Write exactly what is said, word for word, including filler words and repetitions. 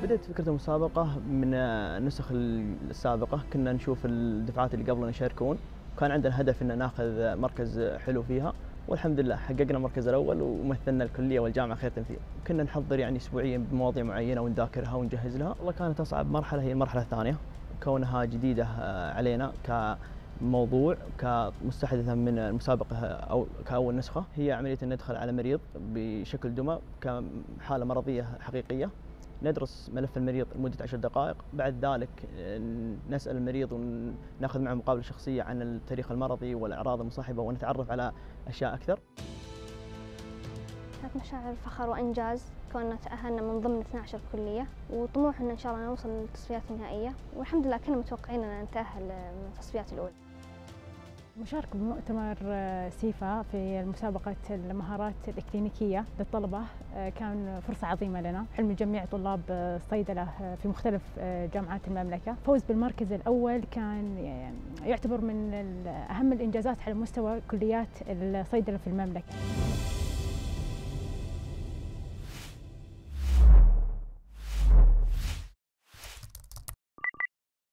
بدأت فكرة المسابقة من النسخ السابقة، كنا نشوف الدفعات اللي قبلنا يشاركون، وكان عندنا هدف ان ناخذ مركز حلو فيها، والحمد لله حققنا المركز الأول ومثلنا الكلية والجامعة خير تمثيل. كنا نحضر يعني أسبوعيا بمواضيع معينة ونذاكرها ونجهز لها. والله كانت أصعب مرحلة هي المرحلة الثانية، كونها جديدة علينا كموضوع كمستحدثة من المسابقة أو كأول نسخة. هي عملية أن ندخل على مريض بشكل دمى كحالة مرضية حقيقية، ندرس ملف المريض لمدة عشر دقائق، بعد ذلك نسأل المريض وناخذ معه مقابلة شخصية عن التاريخ المرضي والأعراض المصاحبة ونتعرف على أشياء أكثر. كانت مشاعر فخر وإنجاز كوننا تأهلنا من ضمن اثنتي عشرة كلية، وطموحنا إن شاء الله نوصل للتصفيات النهائية، والحمد لله كنا متوقعين أن نتأهل من التصفيات الأولى. مشاركة بمؤتمر سيفا في مسابقة المهارات الإكلينيكية للطلبة كان فرصة عظيمة لنا، حلم جميع طلاب الصيدلة في مختلف جامعات المملكة. فوز بالمركز الأول كان يعتبر من أهم الإنجازات على مستوى كليات الصيدلة في المملكة.